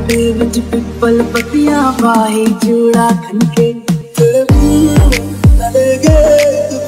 दे विच पिपल पतियां वाही चूड़ा खनके लगे